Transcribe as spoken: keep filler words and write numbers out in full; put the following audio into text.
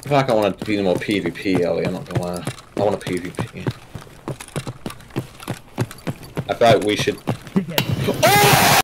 I feel like I want to be more PvP, Ellie, I'm not gonna lie. I want to PvP. I feel like we should...